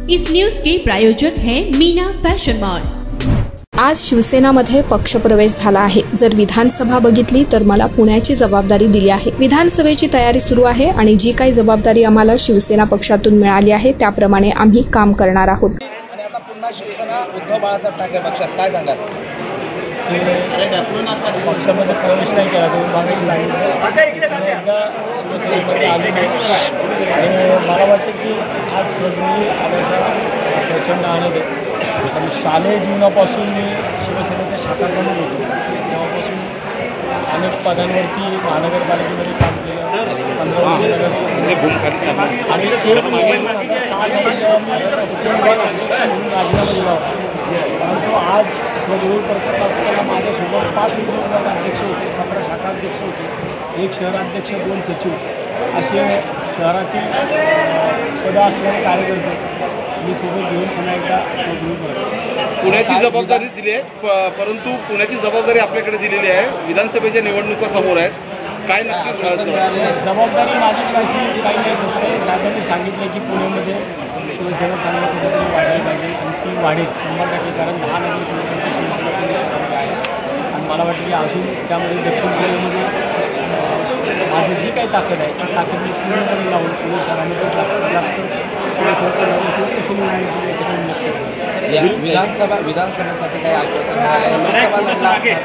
इस news के प्रायोजक हैं Meena fashion mall. आज शिवसेनामध्ये पक्षप्रवेश झाला आहे। जर विधानसभा बघितली तर मला पुण्याची जबाबदारी दिली आहे। विधानसभेची तयारी सुरू आहे आणि जी काही जबाबदारी आम्हाला शिवसेना पक्षातून मिळाली आहे त्याप्रमाणे आम्ही काम करणार आहोत। आणि आता पुन्हा शिवसेना उद्धव बाळासाहेब ठाकरे पक्षात काय सांगाल? पक्षामध्ये प्रवेश नाही केला शिवसेनेमध्ये आले नाही आणि मला वाटतं की आज स्वतंत्र आल्याचा प्रचंड आनंद आहे। आणि शालेय जीवनापासून मी शिवसेनेच्या शाखाप्रमुख होतो, तेव्हापासून अनेक पदांवरती महानगरपालिकेमध्ये काम केलं, 15 वर्ष आणि 6 साली जेव्हा मी अध्यक्ष म्हणून राजीनामा दिला होता, परंतु आज स्वगृही करत असताना माझ्यासोबत 5 विभाग अध्यक्ष होते, 17 शाखा अध्यक्ष होते, 1 शहराध्यक्ष, 2 सचिव असे शहरातील पदं असलेले कार्यकर्ते मी सोबत घेऊन पुन्हा एकदा स्वगृही करतो। पुण्याची जबाबदारी दिली आहे, परंतु पुण्याची जबाबदारी आपल्याकडे दिलेली आहे। विधानसभेच्या निवडणुका समोर आहेत, काय नक्की जबाबदारी माझी अशी काही नाही होते। साहेबांनी सांगितलं की पुण्यामध्ये शिवसेना चांगल्या पद्धतीने वाढायला पाहिजे आणि ती वाढेल 100%, कारण 10 नगर शिवसेनेची शिवसेना पुणे आहे आणि मला वाटतं की अजून त्यामध्ये दक्षिण पुण्यामध्ये माझी जी काही ताकद आहे ती ताकद मी पुण्यामध्ये लावून पुणे शहरामध्ये जास्त विधानसभेसाठी काही आश्वासन मिळालं?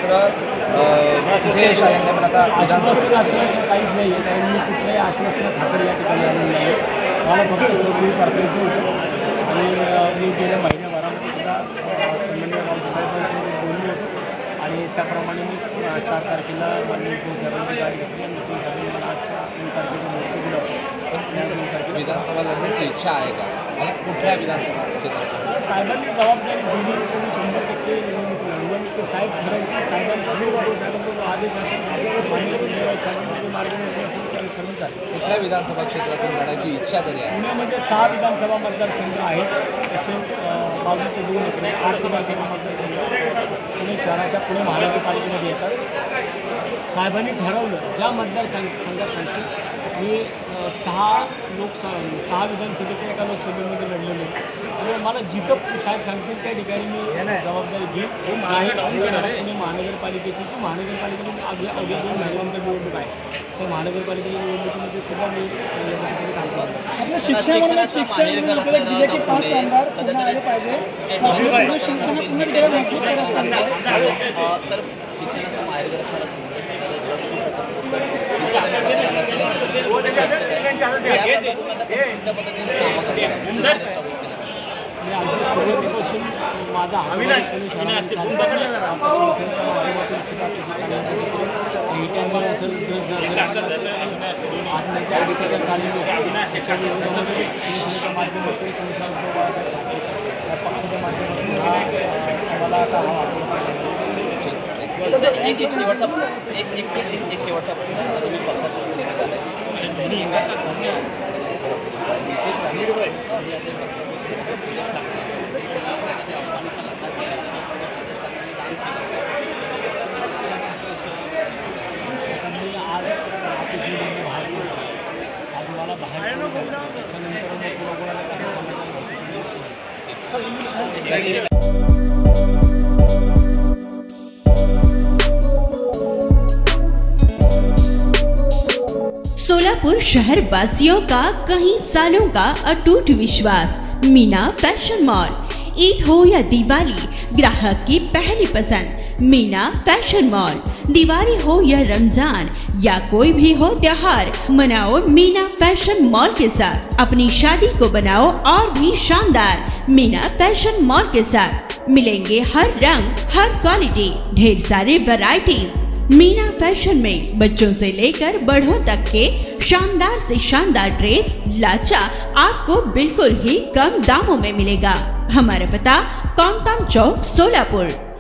आश्वासन असं काहीच नाही आहे, कारण मी कुठल्याही आश्वासना खात्री या ठिकाणी आलेली नाही आहे। मला फक्त स्वगृही करायचं होतं आणि मी गेल्या महिन्याभरामध्ये सुद्धा सन्माननीय राऊतसाहेबांसोबत बोललो होतो आणि त्याप्रमाणे मी 4 तारखेला माननीय साहेबांची गाडी घेतली आणि साहेबांनी मला आज 3 तारखेचं मुहूर्त दिलं होतं। विधानसभा लढण्याची इच्छा आहे का आणि कुठल्या विधानसभा क्षेत्रात? साहेबांनी जबाबदारी दिली तुम्ही 100% निवडणूक लढवून ते साहेब ठरवतील, साहेबांचा साहेबांचा आदेश असेल, साहेबांचे मार्गदर्शन असेल त्याने सर्व चालेल। कुठल्या विधानसभा क्षेत्रातून लढायची इच्छा तरी आहे? पुण्यामध्ये 6 विधानसभा मतदारसंघ आहेत, तसे बाजूचे 2 इकडे 8 विधानसभा मतदारसंघ पुणे शहराच्या पुणे महानगरपालिकेमध्ये येतात। साहेबांनी ठरवलं ज्या मतदारसंघात सांगतील मी 6 विधानसभेच्या एका लोकसभेमध्ये लढलेलो आणि मला जिथं साहेब सांगतील त्या ठिकाणी मी जबाबदारी घेईन। नाही पुणे महानगरपालिकेची जी महानगरपालिकेची अवघ्या 2 महिन्यांचा निवडणूक आहे, त्या महानगरपालिकेच्या निवडणुकीमध्ये सुद्धा मी काम करतो। शिक्षणामध्ये शिक्षण दिले की 5 आमदार पुन्हा आले पाहिजे, शिवसेना सुरुवातीपासून माझा मला आता एक शेवटचा तुम्ही आज मला बाहेर सोलापुर शहर वासियों का कई सालों का अटूट विश्वास मीना फैशन मॉल। ईद हो या दिवाली, ग्राहक की पहली पसंद मीना फैशन मॉल। दिवाली हो या रमजान या कोई भी हो त्योहार, मनाओ मीना फैशन मॉल के साथ। अपनी शादी को बनाओ और भी शानदार मीना फैशन मॉल के साथ। मिलेंगे हर रंग, हर क्वालिटी, ढेर सारे वैरायटीज। मीना फैशन में बच्चों से लेकर बड़ों तक के शानदार से शानदार ड्रेस लाचा आपको बिल्कुल ही कम दामों में मिलेगा। हमारा पता कोंगताम चौक, सोलापुर।